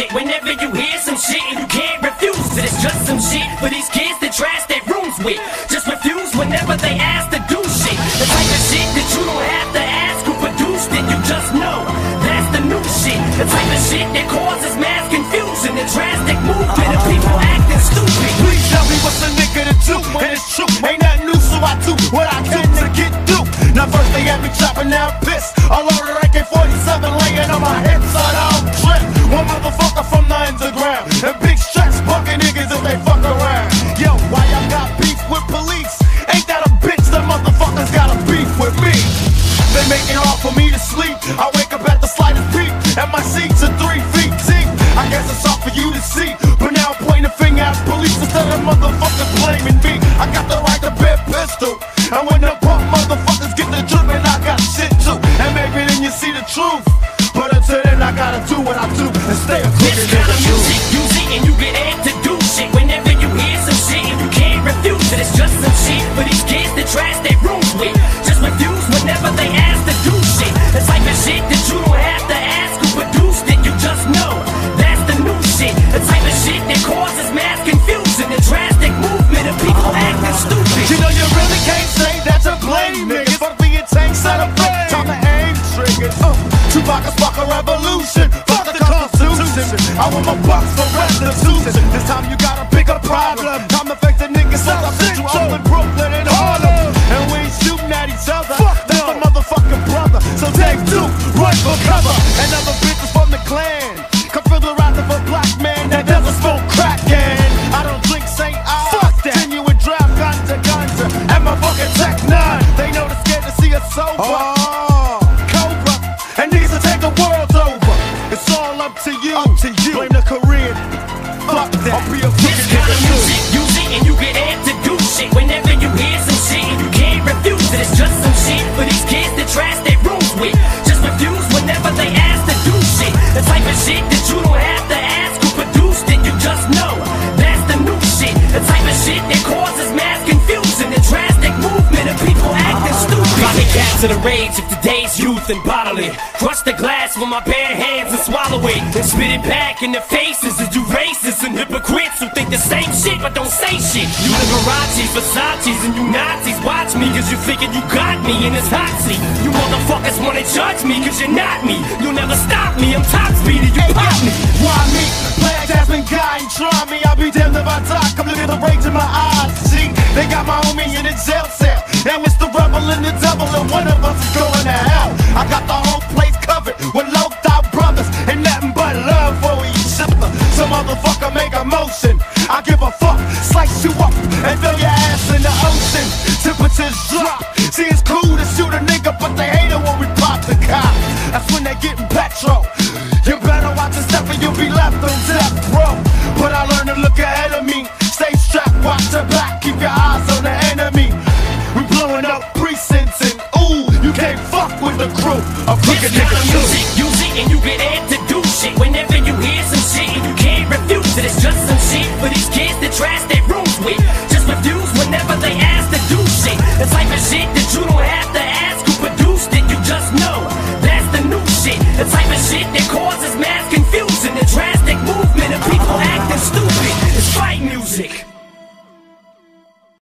shit. Whenever you hear some shit and you can't refuse it, it's just some shit for these kids that trash their rooms with. Just refuse whenever they ask to do shit. The type of shit that you don't have to ask who produced it, you just know. That's the new shit. The type of shit that causes mass confusion and drastic movement of people acting stupid. Please tell me what's a nigga to do, and it's true, ain't nothing new, so I do what I can to get through. Now first they had me chopping down piss, all over the AK-47 laying on my head so I don't trip. One motherfucker from the underground, and big straps bucking niggas if they fuck around. Yo, why y'all got beef with police? Ain't that a bitch? The motherfuckers got a beef with me. They make it hard for me to sleep. I wake up at the slightest peep, and my seats are 3 feet deep. I guess it's hard for you to see, but now I'm pointing a finger at police instead of motherfuckers blaming me. I got the right to bear pistol, and when the punk motherfuckers get the drip, and I got shit too. And maybe then you see the truth, but until then I gotta do what I do and stay a crooked this kind of music, use it and you get amped to do shit. Whenever you hear some shit and you can't refuse it, it's just some shit for these kids that trash their rooms with. Just refuse whenever they ask to do shit. The type of shit that you don't have to ask who produced it, you just know. That's the new shit. The type of shit that causes mass confusion and drastic movement of people acting stupid. You know you really can't say that to blame niggas, but being tanks out of play. Time to aim triggers. Tupac spark a revolution. Fuck the Constitution. I want my bucks for restitution. This time you got a bigger problem. Time to face the niggas South Central, up in Brooklyn and Harlem, and we ain't shooting at each other. That's my motherfucking brother. So take two, run for cover. And other bitches from the clan come feel the wrath of a black man that doesn't smoke crack. And I don't drink St. I. Fuck that. Genuine draft ganja and my fucking Tech 9. They know they're scared to see us sober. Cobra, and these will take the world over. It's all up to you. Blame the Korean. Fuck that. I'll be a this kind of music, use it and you get amped to do shit. Whenever you hear some shit and you can't refuse it, it's just some shit for these kids that trash their rooms with. Just refuse whenever they ask to do shit. The type of shit that you don't have to ask who produced it, you just know. That's the new shit. The type of shit that causes mass confusion and drastic movement of people acting stupid. Body cats to the rage of today's youth and bottle it. Crush the glass with my bare hands and swallow it. Then spit it back in the faces of you racists and hypocrites who think the same shit but don't say shit. You Liberace's, Versace's, and you Nazis watch me cause you thinking you got me in this hot seat. You motherfuckers wanna judge me cause you're not me. You'll never stop me, I'm top speedy, you pop me. Why me? Play a Jasmine guy and try me. I'll be damned if I die. Come look at the rage in my eyes. See, they got my homie in the jail cell. Now it's the rebel and the devil, and one of us is going to hell. I got the whole place covered with low-thought brothers and nothing but love for each other. Some motherfucker make a motion, I give a fuck. Slice you up and throw your ass in the ocean. Temperatures drop. See, it's cool to shoot a nigga, but they hate it when we pop the cop. That's when they getting petrol. You better watch your step or you'll be left on death row. But I learned to look ahead of me. Stay strapped, watch your back, keep your eyes on the enemy. We blowing up precincts and ooh, you can't fuck with the crew. A crooked this kind nigga of music, use it and you get amped to do shit. Whenever you hear some shit and you can't refuse it, it's just some shit for these kids that trash their